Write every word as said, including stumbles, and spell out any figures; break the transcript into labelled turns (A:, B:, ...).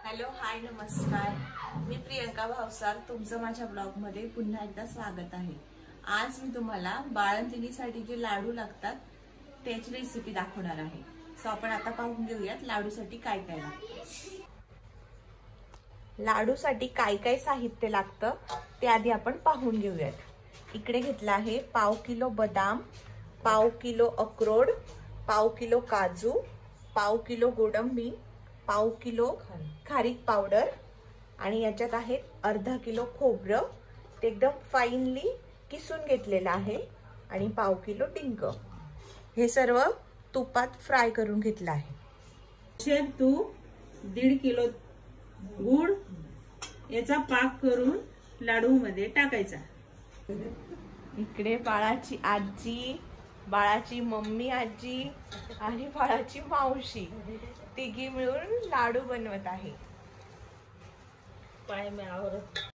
A: Hello hi नमस्कार, मी प्रियंका भावसार, तुमचं माझ्या ब्लॉग मध्ये पुन्हा एकदा स्वागत आहे। आज मी तुम्हाला बाळंतिणीसाठी जे लाडू लागतात त्याची रेसिपी दाखवणार आहे। सो आपण आता पाहून घेऊयात लाडूसाठी काय काय लागतं। लाडूसाठी काय काय साहित्य लागतं ते आधी आपण पाहून घेऊयात। इकडे घेतला आहे पाव किलो बदाम, पाव किलो अक्रोड, पाव किलो काजू, पाव किलो गोडंबी, पाव किलो खारीक पावडर आणि याच्यात आहे अर्धा किलो खोबरं, ते एकदम फाईनली किसून घेतलेलं आहे आणि पाव किलो डिंक। हे सर्व तुपात फ्राय करून घेतलं आहे।
B: शेत तूप, दीड किलो गुड याचा पाक करून लाडू मध्ये टाकायचा।
A: इकडे बाळाची आजी, बाळाची मम्मी आजी आणि बाळाची मावशी तिघी मिळून लाडू बनवत आहे।
B: पाय में आवरत